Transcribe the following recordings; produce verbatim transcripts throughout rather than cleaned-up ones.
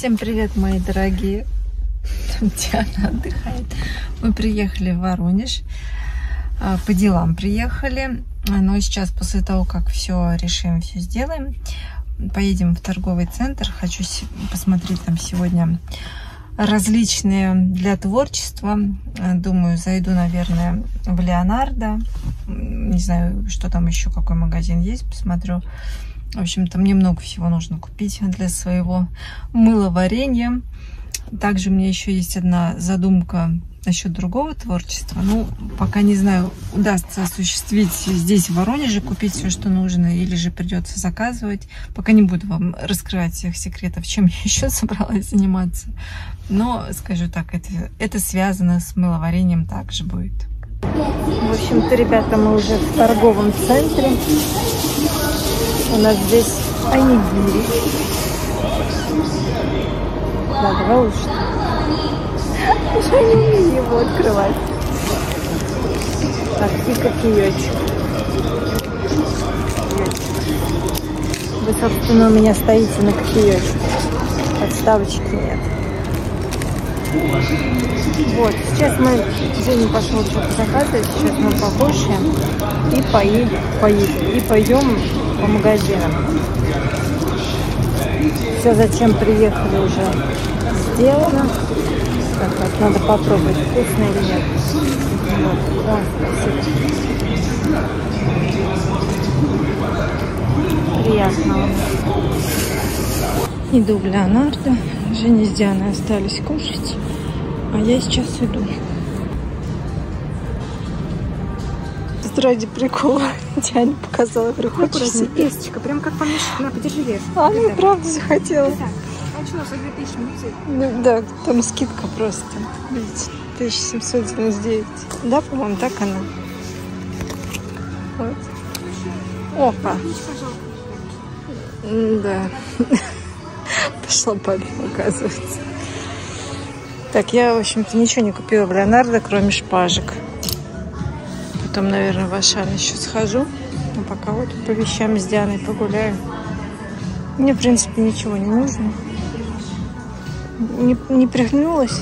Всем привет, мои дорогие. Диана отдыхает. Мы приехали в Воронеж. По делам приехали. Но сейчас, после того, как все решим, все сделаем, поедем в торговый центр. Хочу посмотреть там сегодня различные для творчества. Думаю, зайду, наверное, в Леонардо. Не знаю, что там еще, какой магазин есть, посмотрю. В общем-то, мне много всего нужно купить для своего мыловарения. Также у меня еще есть одна задумка насчет другого творчества. Ну, пока не знаю, удастся осуществить здесь, в Воронеже, купить все, что нужно, или же придется заказывать. Пока не буду вам раскрывать всех секретов, чем я еще собралась заниматься. Но, скажу так, это, это связано с мыловарением также будет. В общем-то, ребята, мы уже в торговом центре. У нас здесь онигири. Да, давай лучше. Я не умею его открывать. Так, и кофеечек. Вы, собственно, у меня стоите на кофеечке. Подставочки нет. Вот, сейчас мы, Женя пошел что-то заказывать, сейчас мы покушаем и поедем, поедем, и пойдем по магазинам. Все, зачем приехали, уже сделано. Так, вот, надо попробовать, вкусно или нет. Вот. О, спасибо. Приятного. Иду в Леонардо. Женя с Дианой остались кушать, а я сейчас иду. Ради прикола Диане показала, говорю, хочешь себе? Песочка, прям как помешать, на, подержи вес. А она и правда захотела. Так, а что у нас за две тысячи минут? Ну да, там скидка просто. Видите, тысяча семьсот девяносто девять. Да, по-моему, так она. Вот. Опа. Да. Пошла пальма, оказывается. Так, я, в общем-то, ничего не купила в Леонардо, кроме шпажек. Потом, наверное, в Ашан еще схожу. А пока вот по вещам с Дианой погуляю. Мне, в принципе, ничего не нужно. Не, не пригнулась.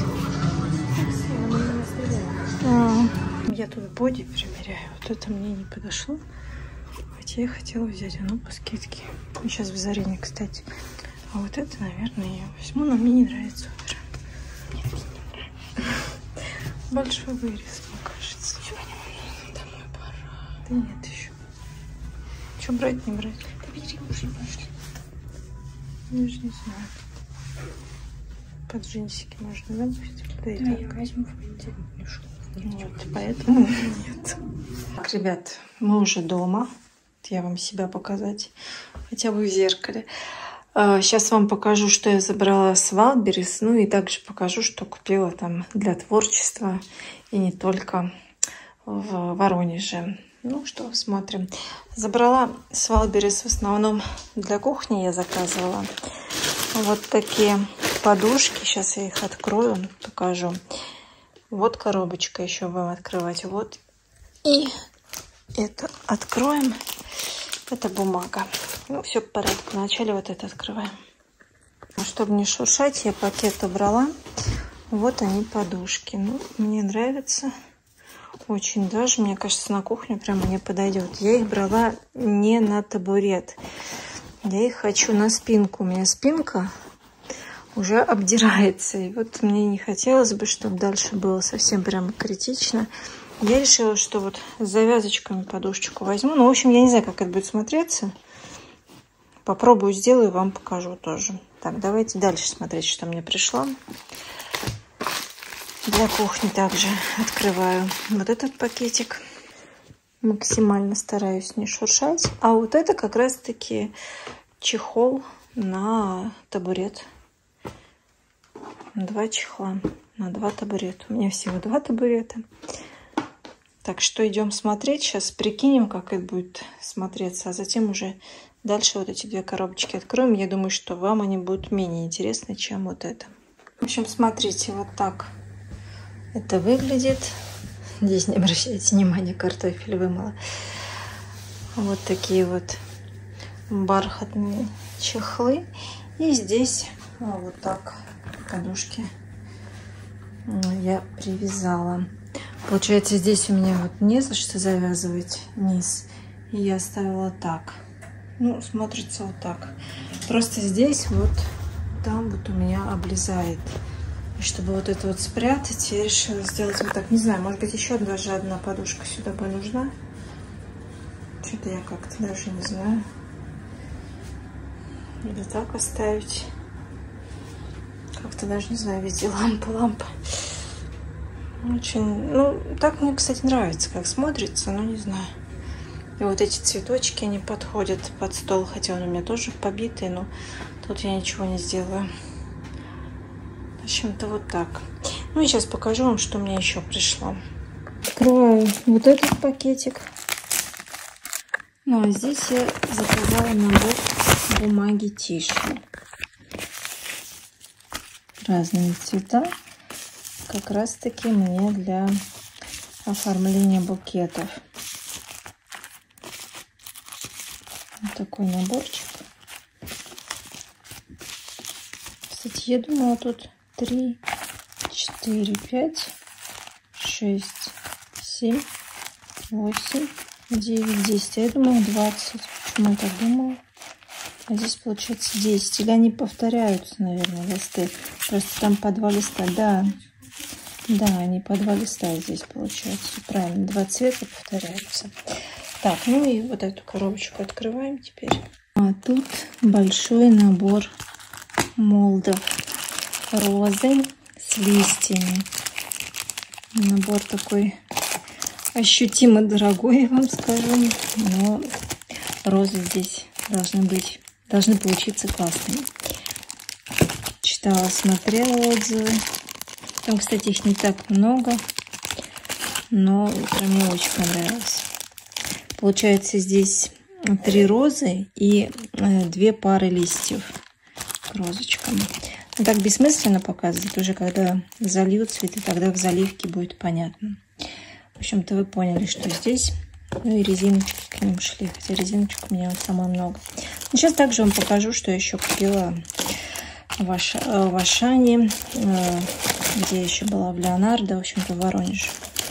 А, я тут боди примеряю. Вот это мне не подошло. Хотя я хотела взять оно по скидке. Сейчас в Зарине, кстати. А вот это, наверное, я возьму. Но мне не нравится утро. Нет, мне не нравится. Большой вырез, мне кажется. Домой пора. Да нет еще. Что, брать, не брать? Да бери, уже пошли. Я же не знаю. Под джинсики можно, да? Да, я возьму в понедельник. Вот, поэтому нет. Так, ребят, мы уже дома. Я вам себя показать. Хотя бы в зеркале. Сейчас вам покажу, что я забрала с Вайлдберрис. Ну и также покажу, что купила там для творчества. И не только в Воронеже. Ну что, смотрим. Забрала с Вайлдберрис в основном для кухни я заказывала. Вот такие подушки. Сейчас я их открою, покажу. Вот коробочка, еще будем открывать. Вот. И это откроем. Это бумага. Ну, все в порядке. Вначале вот это открываем. Чтобы не шуршать, я пакет убрала. Вот они, подушки. Ну, мне нравится. Очень даже, мне кажется, на кухню прямо не подойдет. Я их брала не на табурет. Я их хочу на спинку. У меня спинка уже обдирается. И вот мне не хотелось бы, чтобы дальше было совсем прямо критично. Я решила, что вот с завязочками подушечку возьму. Ну, в общем, я не знаю, как это будет смотреться. Попробую, сделаю, вам покажу тоже. Так, давайте дальше смотреть, что мне пришло. Для кухни также открываю вот этот пакетик. Максимально стараюсь не шуршать. А вот это как раз-таки чехол на табурет. Два чехла на два табурета. У меня всего два табурета. Так что идем смотреть. Сейчас прикинем, как это будет смотреться. А затем уже дальше вот эти две коробочки откроем. Я думаю, что вам они будут менее интересны, чем вот это. В общем, смотрите, вот так это выглядит. Здесь не обращайте внимания, картофель вымыла. Вот такие вот бархатные чехлы. И здесь А вот так подушки я привязала. Получается, здесь у меня вот не за что завязывать низ. И я оставила так. Ну, смотрится вот так. Просто здесь вот, там вот у меня облезает. И чтобы вот это вот спрятать, я решила сделать вот так. Не знаю, может быть, еще даже одна подушка сюда бы нужна. Что-то я как-то даже не знаю. Или так оставить. Как-то даже не знаю, везде лампа, лампа. Очень, ну, так мне, кстати, нравится, как смотрится, но не знаю. И вот эти цветочки, они подходят под стол, хотя он у меня тоже побитый, но тут я ничего не сделаю. В общем-то, вот так. Ну и сейчас покажу вам, что у меня еще пришло. Открываю вот этот пакетик. Ну, а здесь я заказала набор бумаги тише. Разные цвета. Как раз таки мне для оформления букетов. Вот такой наборчик. Кстати, я думала, тут три, четыре, пять, шесть, семь, восемь, девять, десять. А я думала двадцать. Почему я так думала? А здесь получается десять. Или они повторяются, наверное, листы. Просто там по два листа. Да. Да, они по два листа здесь получается. Правильно, два цвета повторяются. Так, ну и вот эту коробочку открываем теперь. А тут большой набор молдов розы с листьями. Набор такой ощутимо дорогой, я вам скажу. Но розы здесь должны быть, должны получиться классными. Читала, смотрела отзывы. Там, кстати, их не так много, но мне очень понравилось. Получается, здесь три розы и две пары листьев к розочкам. Но так бессмысленно показывать. Уже когда залью цветы, тогда в заливке будет понятно. В общем-то, вы поняли, что здесь. Ну и резиночки к ним шли. Хотя резиночек у меня вот самое много. Но сейчас также вам покажу, что я еще купила в Ашане, где я еще была в Леонардо, в общем-то, в Воронеже.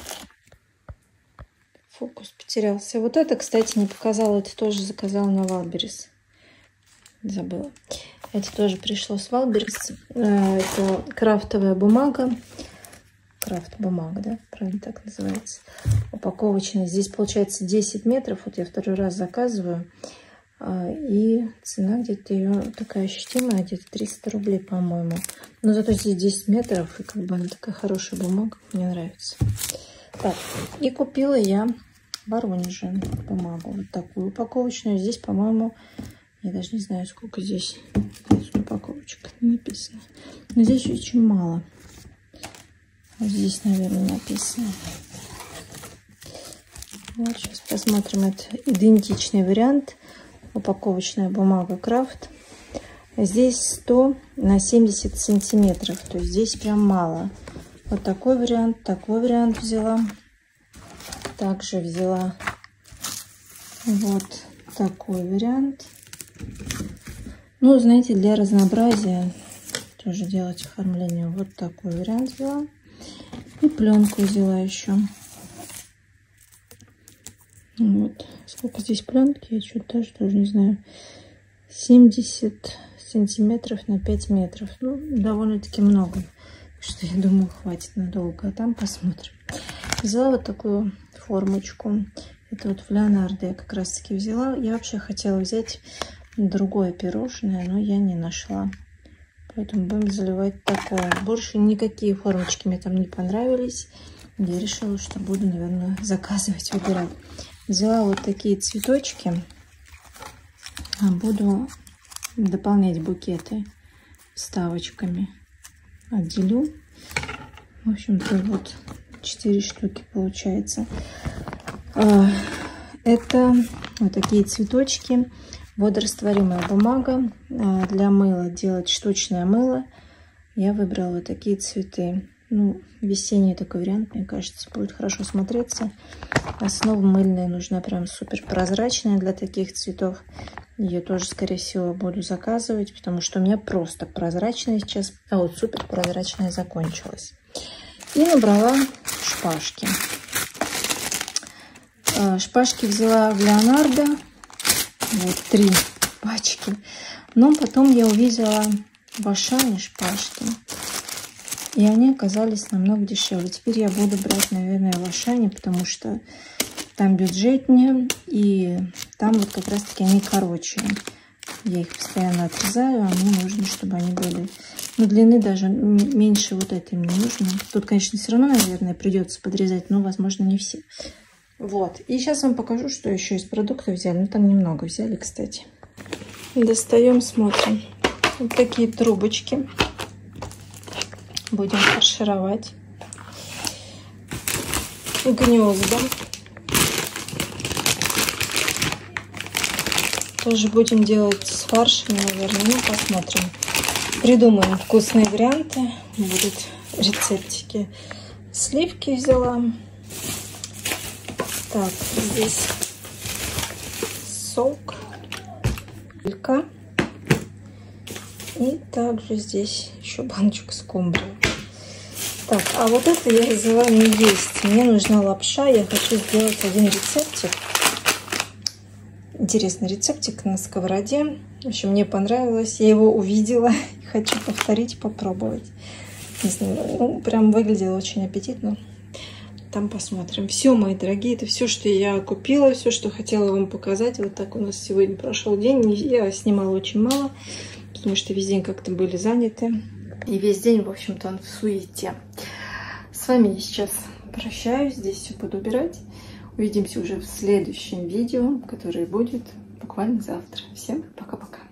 Фокус потерялся. Вот это, кстати, не показала. Это тоже заказала на Вайлдберрис. Забыла. Это тоже пришло с Вайлдберрис. Это крафтовая бумага. Крафт бумага, да? Правильно так называется. Упаковочная. Здесь получается десять метров. Вот я второй раз заказываю. И цена где-то ее такая ощутимая, где-то триста рублей, по-моему. Но зато здесь десять метров, и как бы она такая хорошая бумага, мне нравится. Так, и купила я в Воронеже бумагу, вот такую упаковочную. Здесь, по-моему, я даже не знаю, сколько здесь упаковочек написано. Но здесь очень мало. Вот здесь, наверное, написано. Вот, сейчас посмотрим. Это идентичный вариант. Упаковочная бумага Крафт. Здесь сто на семьдесят сантиметров. То есть здесь прям мало. Вот такой вариант. Такой вариант взяла. Также взяла вот такой вариант. Ну, знаете, для разнообразия тоже делать оформление. Вот такой вариант взяла. И пленку взяла еще. Вот. Сколько здесь пленки, я что-то даже тоже не знаю. семьдесят сантиметров на пять метров. Ну, довольно-таки много. Что я думаю, хватит надолго. А там посмотрим. Взяла вот такую формочку. Это вот в Леонардо я как раз-таки взяла. Я вообще хотела взять другое пирожное, но я не нашла. Поэтому будем заливать такое. Больше никакие формочки мне там не понравились. Я решила, что буду, наверное, заказывать, выбирать. Взяла вот такие цветочки. Буду дополнять букеты вставочками. Отделю. В общем-то, вот четыре штуки получается. Это вот такие цветочки. Водорастворимая бумага. Для мыла делать штучное мыло. Я выбрала вот такие цветы. Ну, весенний такой вариант, мне кажется, будет хорошо смотреться. Основа мыльная нужна прям супер прозрачная для таких цветов. Ее тоже, скорее всего, буду заказывать, потому что у меня просто прозрачная сейчас, а вот супер прозрачная закончилась. И набрала шпажки. Шпажки взяла в Леонардо, вот три пачки. Но потом я увидела в Ашане шпажки, и они оказались намного дешевле. Теперь я буду брать, наверное, в Ашане, потому что там бюджетнее, и там вот как раз-таки они короче. Я их постоянно отрезаю, а мне нужно, чтобы они были... Ну, длины даже меньше вот этой мне нужно. Тут, конечно, все равно, наверное, придется подрезать, но, возможно, не все. Вот. И сейчас вам покажу, что еще из продуктов взяли. Ну, там немного взяли, кстати. Достаем, смотрим. Вот такие трубочки. Будем фаршировать. Гнезда. Тоже будем делать с фаршем, наверное. Ну, посмотрим. Придумаем вкусные варианты. Будут рецептики. Сливки взяла. Так, здесь сок. И также здесь еще баночка скумбрии. Так, а вот это я взяла не есть. Мне нужна лапша. Я хочу сделать один рецептик. Интересный рецептик на сковороде. В общем, мне понравилось. Я его увидела. Хочу повторить, попробовать. Не знаю, ну, прям выглядело очень аппетитно. Там посмотрим. Все, мои дорогие, это все, что я купила, все, что хотела вам показать. Вот так у нас сегодня прошел день. Я снимала очень мало, потому что весь день как-то были заняты. И весь день, в общем-то, он в суете. С вами я сейчас прощаюсь. Здесь все буду убирать. Увидимся уже в следующем видео, которое будет буквально завтра. Всем пока-пока.